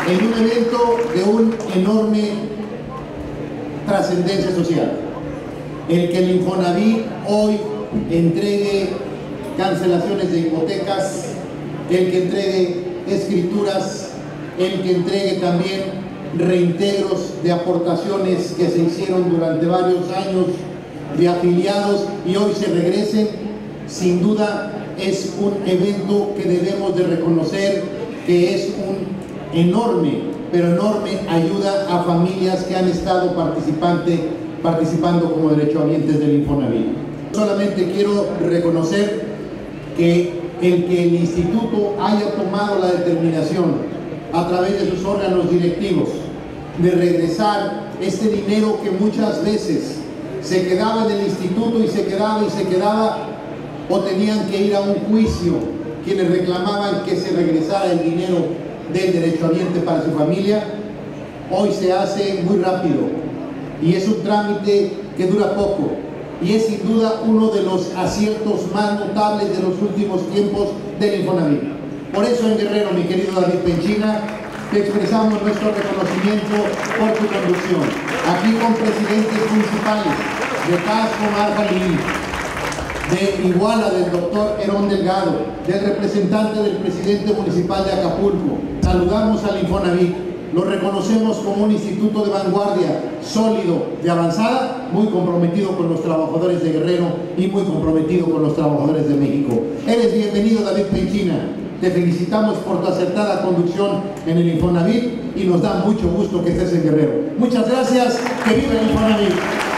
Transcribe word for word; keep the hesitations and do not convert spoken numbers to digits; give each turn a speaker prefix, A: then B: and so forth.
A: en un evento de un enorme trascendencia social. El que el Infonavit hoy entregue cancelaciones de hipotecas, el que entregue escrituras, el que entregue también reintegros de aportaciones que se hicieron durante varios años de afiliados y hoy se regresen, sin duda es un evento que debemos de reconocer que es un enorme, pero enorme ayuda a familias que han estado participante, participando como derechohabientes del Infonavit. Solamente quiero reconocer que el que el instituto haya tomado la determinación a través de sus órganos directivos de regresar este dinero que muchas veces se quedaba en el instituto y se quedaba y se quedaba o tenían que ir a un juicio quienes reclamaban que se regresara el dinero del derechohabiente para su familia, hoy se hace muy rápido y es un trámite que dura poco y es sin duda uno de los aciertos más notables de los últimos tiempos del Infonavit. Por eso en Guerrero, mi querido David Penchina, te expresamos nuestro reconocimiento por tu conducción, aquí con presidentes municipales de Tasco, Marjalí, de Iguala, del doctor Herón Delgado, del representante del presidente municipal de Acapulco. Saludamos al Infonavit, lo reconocemos como un instituto de vanguardia, sólido, de avanzada, muy comprometido con los trabajadores de Guerrero y muy comprometido con los trabajadores de México. Eres bienvenido, David Penchina. Te felicitamos por tu acertada conducción en el Infonavit y nos da mucho gusto que estés en Guerrero. Muchas gracias, que viva el Infonavit.